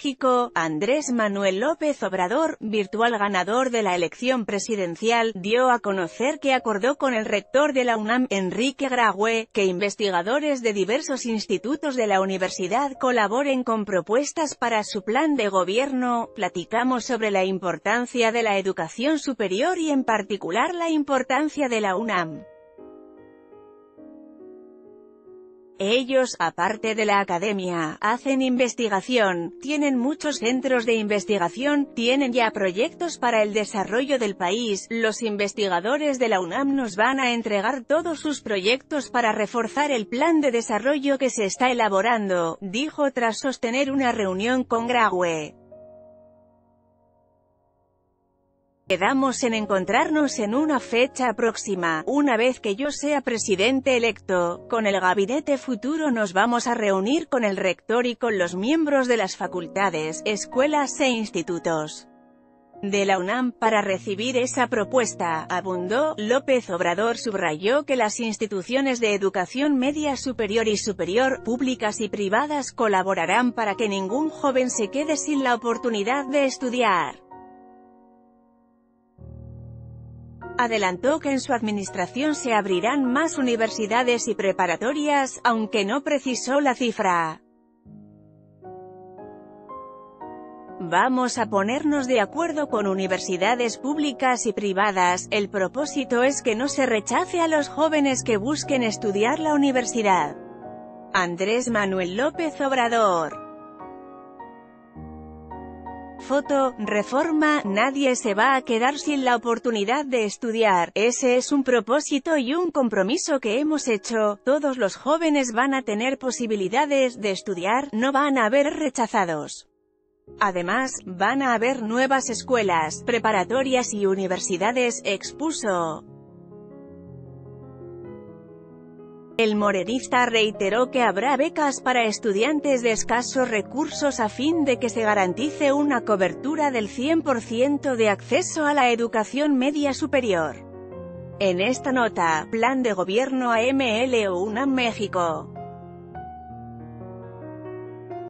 México, Andrés Manuel López Obrador, virtual ganador de la elección presidencial, dio a conocer que acordó con el rector de la UNAM, Enrique Graue, que investigadores de diversos institutos de la universidad colaboren con propuestas para su plan de gobierno. Platicamos sobre la importancia de la educación superior y en particular la importancia de la UNAM. Ellos, aparte de la academia, hacen investigación, tienen muchos centros de investigación, tienen ya proyectos para el desarrollo del país. Los investigadores de la UNAM nos van a entregar todos sus proyectos para reforzar el plan de desarrollo que se está elaborando, dijo tras sostener una reunión con Graue. Quedamos en encontrarnos en una fecha próxima, una vez que yo sea presidente electo. Con el gabinete futuro nos vamos a reunir con el rector y con los miembros de las facultades, escuelas e institutos de la UNAM, para recibir esa propuesta, abundó. López Obrador subrayó que las instituciones de educación media superior y superior, públicas y privadas, colaborarán para que ningún joven se quede sin la oportunidad de estudiar. Adelantó que en su administración se abrirán más universidades y preparatorias, aunque no precisó la cifra. Vamos a ponernos de acuerdo con universidades públicas y privadas. El propósito es que no se rechace a los jóvenes que busquen estudiar la universidad. Andrés Manuel López Obrador. Foto, Reforma, nadie se va a quedar sin la oportunidad de estudiar. Ese es un propósito y un compromiso que hemos hecho. Todos los jóvenes van a tener posibilidades de estudiar, no van a haber rechazados. Además, van a haber nuevas escuelas, preparatorias y universidades, expuso. El morenista reiteró que habrá becas para estudiantes de escasos recursos a fin de que se garantice una cobertura del 100% de acceso a la educación media superior. En esta nota, Plan de Gobierno AML UNAM México.